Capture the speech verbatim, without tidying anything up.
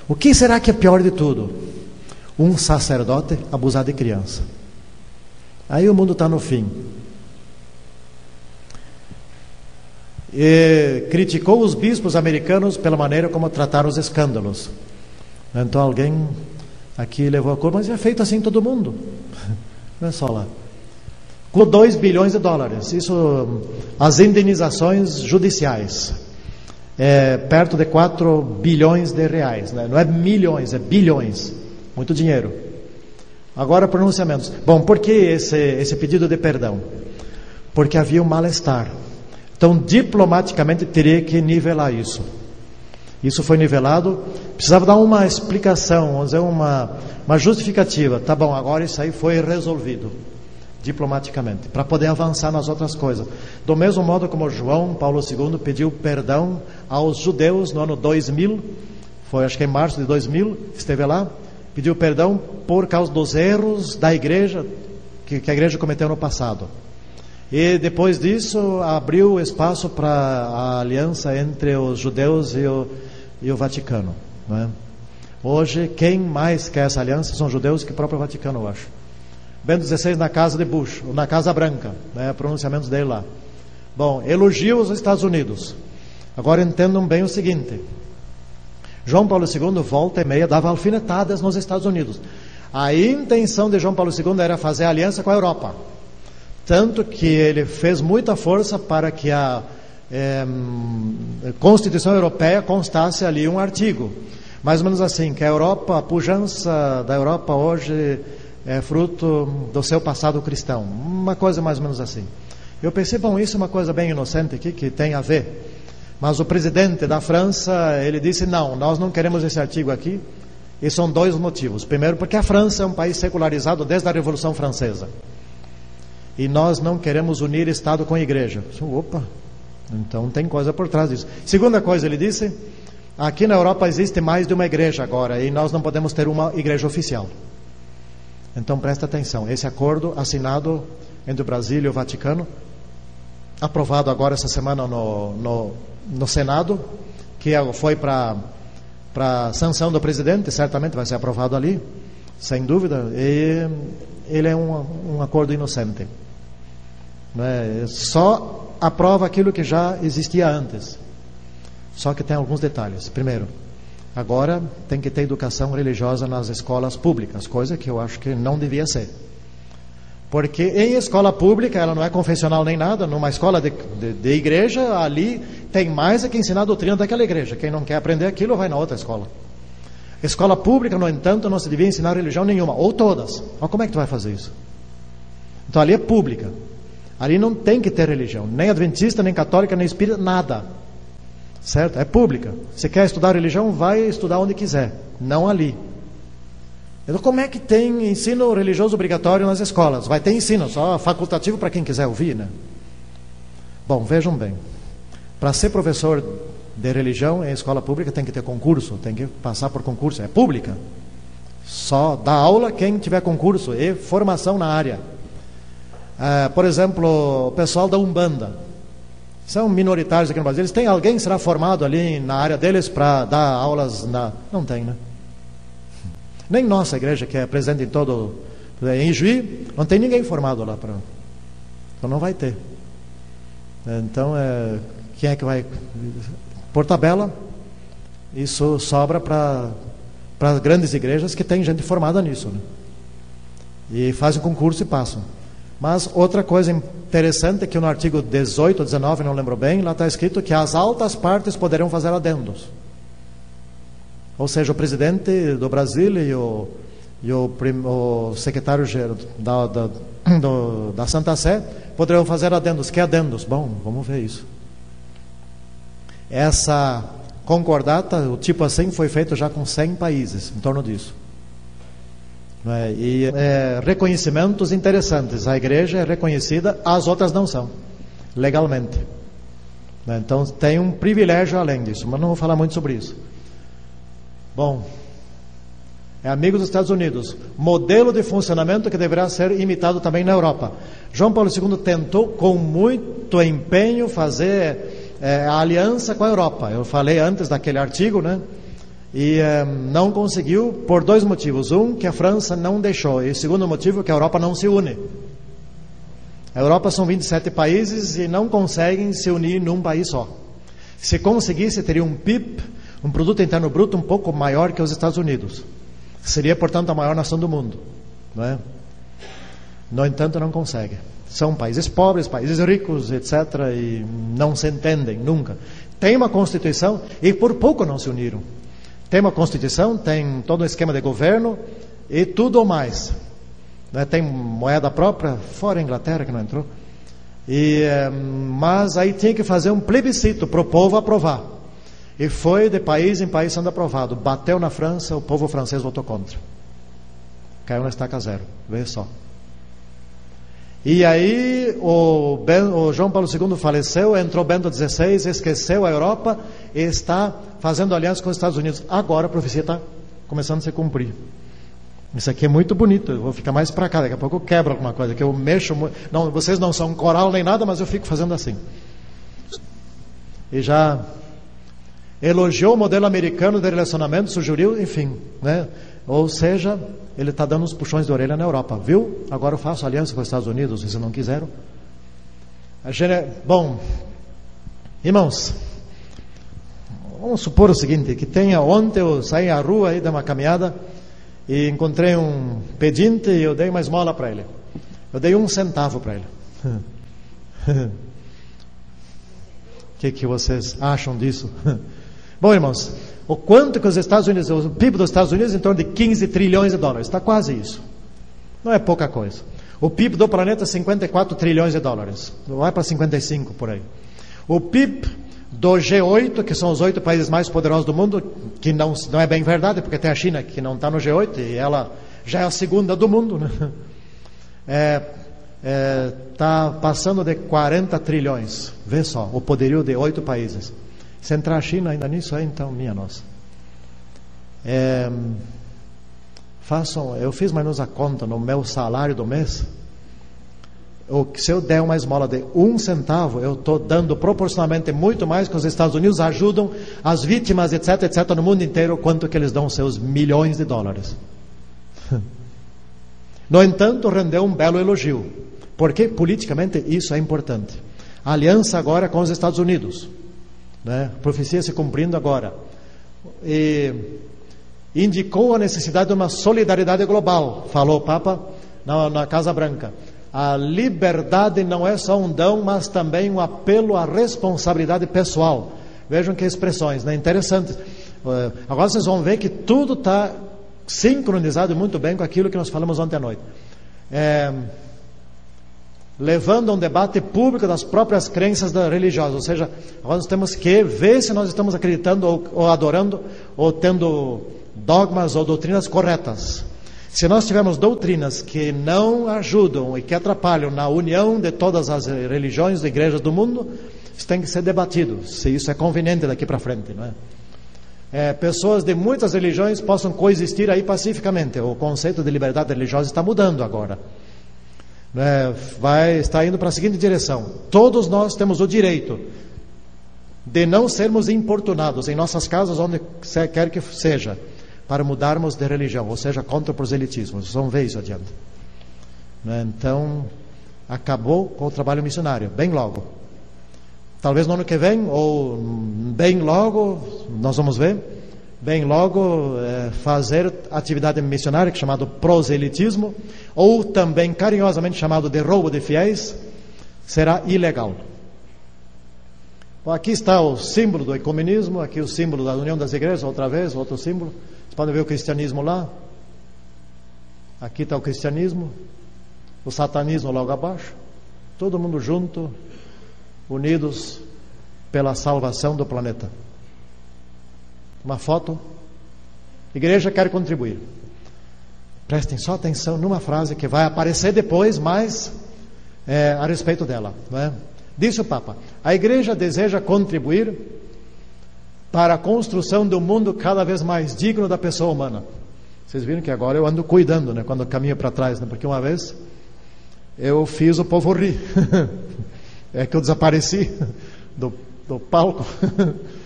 O que será que é pior de tudo? Um sacerdote abusar de criança. Aí o mundo está no fim. E criticou os bispos americanos pela maneira como trataram os escândalos. Então alguém aqui levou a cor, mas é feito assim todo mundo. Não é só lá. Com dois bilhões de dólares. Isso, as indenizações judiciais. É perto de quatro bilhões de reais. Né? Não é milhões, é bilhões. Muito dinheiro. Agora, pronunciamentos. Bom, por que esse, esse pedido de perdão? Porque havia um mal-estar. Então, diplomaticamente, teria que nivelar isso. Isso foi nivelado. Precisava dar uma explicação, vamos dizer, uma, uma justificativa. Tá bom, agora isso aí foi resolvido. Diplomaticamente. Para poder avançar nas outras coisas. Do mesmo modo como João Paulo segundo pediu perdão aos judeus no ano dois mil. Foi, acho que em março de dois mil, esteve lá. Pediu perdão por causa dos erros da igreja, que, que a igreja cometeu no passado. E depois disso, abriu espaço para a aliança entre os judeus e o, e o Vaticano. Não é? Hoje, quem mais quer essa aliança são judeus que o próprio Vaticano, eu acho. Bento dezesseis na casa de Bush, na Casa Branca, né, pronunciamentos dele lá. Bom, elogia os Estados Unidos. Agora entendam bem o seguinte. João Paulo segundo, volta e meia, dava alfinetadas nos Estados Unidos. A intenção de João Paulo segundo era fazer aliança com a Europa. Tanto que ele fez muita força para que a é, Constituição Europeia constasse ali um artigo. Mais ou menos assim, que a Europa, a pujança da Europa hoje é fruto do seu passado cristão. Uma coisa mais ou menos assim. Eu pensei, bom, isso é uma coisa bem inocente aqui, que tem a ver. Mas o presidente da França, ele disse, não, nós não queremos esse artigo aqui. E são dois motivos. Primeiro, porque a França é um país secularizado desde a Revolução Francesa. E nós não queremos unir Estado com igreja. Opa, então tem coisa por trás disso. Segunda coisa, ele disse, aqui na Europa existe mais de uma igreja agora, e nós não podemos ter uma igreja oficial. Então presta atenção, esse acordo assinado entre o Brasil e o Vaticano, aprovado agora essa semana no, no, no Senado, que foi para para sanção do presidente, certamente vai ser aprovado ali, sem dúvida, e ele é um, um acordo inocente. Não é? Só aprova aquilo que já existia antes. Só que tem alguns detalhes. Primeiro, agora tem que ter educação religiosa nas escolas públicas, coisa que eu acho que não devia ser. Porque em escola pública, ela não é confessional nem nada, numa escola de, de, de igreja, ali tem mais é que ensinar a doutrina daquela igreja. Quem não quer aprender aquilo, vai na outra escola. Escola pública, no entanto, não se devia ensinar religião nenhuma, ou todas. Mas como é que tu vai fazer isso? Então ali é pública. Ali não tem que ter religião, nem adventista, nem católica, nem espírita, nada. Certo? É pública. Se quer estudar religião, vai estudar onde quiser, não ali. Então como é que tem ensino religioso obrigatório nas escolas? Vai ter ensino, só facultativo para quem quiser ouvir, né? Bom, vejam bem. Para ser professor de religião em escola pública tem que ter concurso, tem que passar por concurso, é pública. Só dá aula quem tiver concurso e formação na área. Ah, por exemplo, o pessoal da Umbanda, são minoritários aqui no Brasil, eles têm alguém que será formado ali na área deles para dar aulas na... Não tem, né? Nem nossa igreja, que é presente em todo... Em Juí, não tem ninguém formado lá para... Então não vai ter. Então, é... quem é que vai... Por tabela, isso sobra para para as grandes igrejas que tem gente formada nisso, né? E fazem concurso e passam. Mas outra coisa interessante é que no artigo dezoito ou dezenove, não lembro bem, lá está escrito que as altas partes poderão fazer adendos. Ou seja, o presidente do Brasil e o, e o, o secretário da, da, do, da Santa Sé poderão fazer adendos. Que adendos? Bom, vamos ver isso. Essa concordata, o tipo assim, foi feito já com cem países em torno disso. É, e é, reconhecimentos interessantes. A igreja é reconhecida, as outras não são, legalmente. Então tem um privilégio além disso, mas não vou falar muito sobre isso. Bom, é amigo dos Estados Unidos, modelo de funcionamento que deverá ser imitado também na Europa. João Paulo segundo tentou com muito empenho fazer é, a aliança com a Europa. Eu falei antes daquele artigo, né? E um, não conseguiu por dois motivos. Um, que a França não deixou. E o segundo motivo, que a Europa não se une. A Europa são vinte e sete países e não conseguem se unir num país só. Se conseguisse, teria um P I B, um produto interno bruto, um pouco maior que os Estados Unidos. Seria, portanto, a maior nação do mundo. Não é? No entanto, não consegue. São países pobres, países ricos, etcétera. E não se entendem nunca. Tem uma Constituição e por pouco não se uniram. Tem uma Constituição, tem todo um esquema de governo e tudo ou mais. Né? Tem moeda própria, fora a Inglaterra que não entrou. E, mas aí tinha que fazer um plebiscito para o povo aprovar. E foi de país em país sendo aprovado. Bateu na França, o povo francês votou contra. Caiu na estaca zero. Veja só. E aí o, ben, o João Paulo segundo faleceu, entrou Bento dezesseis, esqueceu a Europa e está fazendo aliança com os Estados Unidos. Agora a profecia está começando a se cumprir. Isso aqui é muito bonito. Eu vou ficar mais para cá, daqui a pouco eu quebro alguma coisa, que eu mexo. Não, vocês não são coral nem nada, mas eu fico fazendo assim. E já elogiou o modelo americano de relacionamento, sugeriu, enfim, né? Ou seja, ele está dando uns puxões de orelha na Europa, viu? Agora eu faço aliança com os Estados Unidos, se não quiseram. A gente, bom, irmãos, vamos supor o seguinte, que tenha, ontem eu saí à rua aí, dei uma caminhada e encontrei um pedinte e eu dei uma esmola para ele. Eu dei um centavo para ele. O que, que vocês acham disso? Bom, irmãos, o quanto que os Estados Unidos, o P I B dos Estados Unidos é em torno de quinze trilhões de dólares, está quase isso. Não é pouca coisa. O P I B do planeta é cinquenta e quatro trilhões de dólares, vai para cinquenta e cinco por aí. O P I B do G oito, que são os oito países mais poderosos do mundo, que não, não é bem verdade, porque tem a China que não está no G oito e ela já é a segunda do mundo, né? É, é, tá passando de quarenta trilhões. Vê só, o poderio de oito países. Se entrar a China ainda nisso, aí então, minha nossa. É, façam, eu fiz mais ou menos a conta no meu salário do mês. O, se eu der uma esmola de um centavo, eu estou dando proporcionalmente muito mais que os Estados Unidos ajudam as vítimas, etc, etc, no mundo inteiro, quanto que eles dão seus milhões de dólares. No entanto, rendeu um belo elogio, porque politicamente isso é importante. A aliança agora com os Estados Unidos, né? A profecia se cumprindo agora. E indicou a necessidade de uma solidariedade global, falou o Papa na, na Casa Branca. A liberdade não é só um dom, mas também um apelo à responsabilidade pessoal. Vejam que expressões, né? Interessantes. Agora vocês vão ver que tudo está sincronizado muito bem com aquilo que nós falamos ontem à noite. É, levando a um debate público das próprias crenças religiosas. Ou seja, agora nós temos que ver se nós estamos acreditando ou, ou adorando ou tendo dogmas ou doutrinas corretas. Se nós tivermos doutrinas que não ajudam e que atrapalham na união de todas as religiões e igrejas do mundo, isso tem que ser debatido, se isso é conveniente daqui para frente, não é? É, pessoas de muitas religiões possam coexistir aí pacificamente. O conceito de liberdade religiosa está mudando agora. É, vai, está indo para a seguinte direção: todos nós temos o direito de não sermos importunados em nossas casas, onde quer que seja, para mudarmos de religião, ou seja, contra o proselitismo. Vocês vão ver isso adiante. Então, acabou com o trabalho missionário, bem logo. Talvez no ano que vem, ou bem logo, nós vamos ver, bem logo, é, fazer atividade missionária, que é chamado proselitismo, ou também carinhosamente chamado de roubo de fiéis, será ilegal. Bom, aqui está o símbolo do ecumenismo, aqui o símbolo da união das igrejas, outra vez, outro símbolo. Vocês podem ver o cristianismo lá. Aqui está o cristianismo, o satanismo logo abaixo. Todo mundo junto, unidos pela salvação do planeta. Uma foto. Igreja quer contribuir. Prestem só atenção numa frase que vai aparecer depois, mas é, a respeito dela, não é? Disse o Papa: a igreja deseja contribuir para a construção de um mundo cada vez mais digno da pessoa humana. Vocês viram que agora eu ando cuidando, né, quando eu caminho para trás, né, porque uma vez eu fiz o povo rir. É que eu desapareci do, do palco.